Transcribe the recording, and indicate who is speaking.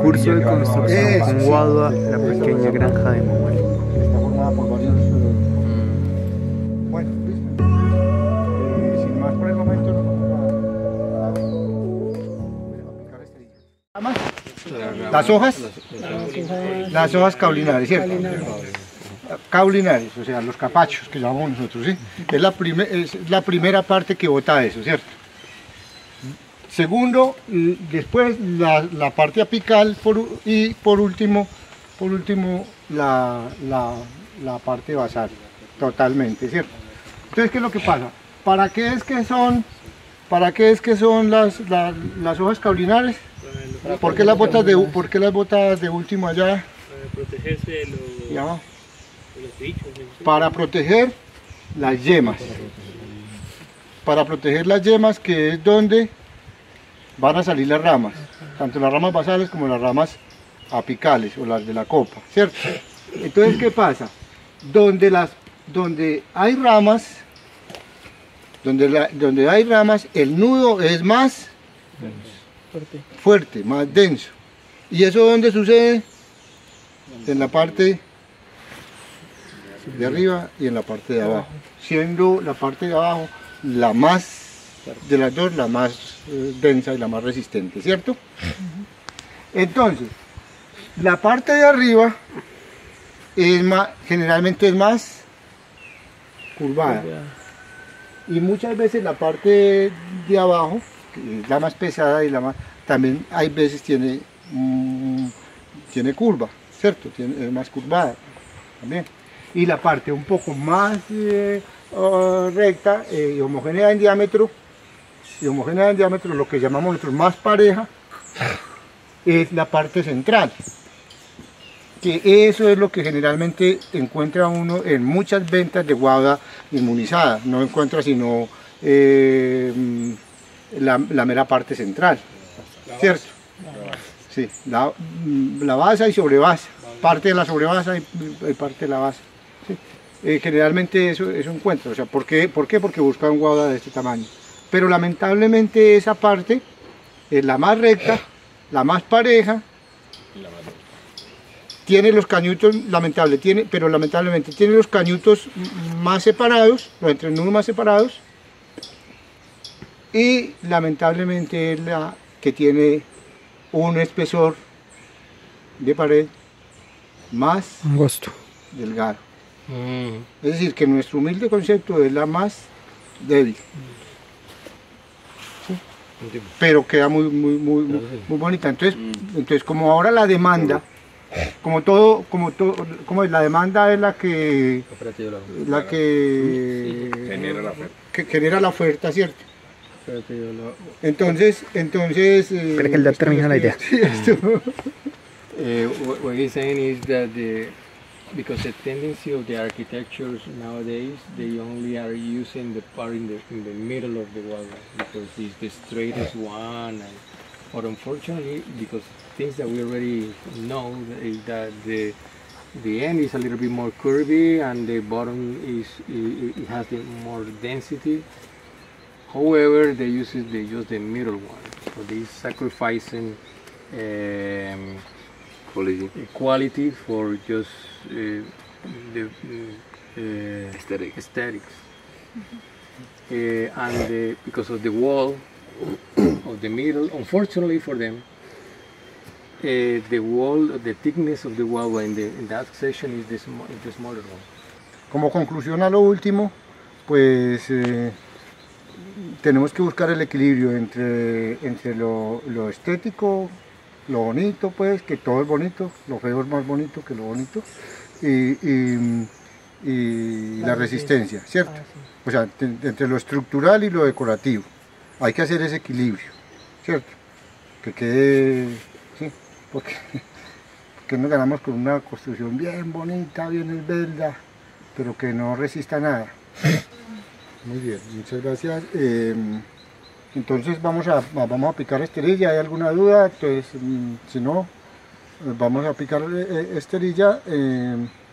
Speaker 1: curso de construcción con Guadua, la pequeña granja de Momal.
Speaker 2: Está formada por varios... Bueno, listo. Sin más por el momento, nos vamos a aplicar esterilla. Las hojas caulinares, ¿cierto? Caulinares, o sea, los capachos que llamamos nosotros, ¿sí? Es la primera parte que bota eso, ¿cierto? Segundo, después la parte apical y por último la parte basal, totalmente, ¿cierto? Entonces, ¿qué es lo que pasa? ¿Para qué es que son las hojas caulinares? ¿Por qué las botas de último allá?
Speaker 3: Para protegerse de los bichos.
Speaker 2: Para proteger las yemas. Para proteger las yemas, que es donde van a salir las ramas, tanto las ramas basales como las ramas apicales o las de la copa, ¿cierto? Entonces, ¿qué pasa? Donde hay ramas, donde hay ramas, el nudo es más fuerte, más denso. ¿Y eso dónde sucede? En la parte de arriba y en la parte de abajo, siendo la parte de abajo la más de las dos, la más densa y la más resistente, ¿cierto? Entonces, la parte de arriba generalmente es más curvada, y muchas veces la parte de abajo, que es la más pesada y también hay veces tiene curva, ¿cierto? Es más curvada también. Y la parte un poco más recta y homogénea en diámetro, lo que llamamos nosotros más pareja, es la parte central, que eso es lo que generalmente encuentra uno en muchas ventas de guava inmunizada. No encuentra sino la mera parte central, ¿cierto? Sí, la basa y sobrebasa, parte de la sobrebasa y parte de la basa. ¿Sí? Generalmente eso encuentra. O sea, ¿por qué? Porque buscan guava de este tamaño. Pero lamentablemente esa parte es la más recta, la más pareja, tiene los cañutos, pero lamentablemente tiene los cañutos más separados, los entrenudos más separados, y lamentablemente es la que tiene un espesor de pared más
Speaker 1: angosto,
Speaker 2: delgado. Es decir, que nuestro humilde concepto es la más débil. Pero queda muy bonita. Entonces, como ahora la demanda, como la demanda es la que genera la oferta, ¿cierto? Entonces
Speaker 1: espera que él ya termina la idea.
Speaker 3: What he's saying is that because the tendency of the architectures nowadays, they only are using the part in the middle of the wall because it's the straightest one. But unfortunately, because things that we already know is that the end is a little bit more curvy and the bottom it has more density. However, they use the middle one, so they're sacrificing quality for just the aesthetics. And because of the wall of the middle, unfortunately for them, the thickness of the wall in that section is the smaller one.
Speaker 2: Como conclusión a lo último, pues tenemos que buscar el equilibrio entre lo estético, lo bonito, pues, que todo es bonito, lo feo es más bonito que lo bonito, y la resistencia, ¿cierto? O sea, entre lo estructural y lo decorativo. Hay que hacer ese equilibrio, ¿cierto? Que quede, ¿sí? Porque nos ganamos con una construcción bien bonita, bien esbelta, pero que no resista nada. Muy bien, muchas gracias. Entonces vamos a aplicar esterilla. ¿Hay alguna duda? Entonces, si no, vamos a aplicar esterilla.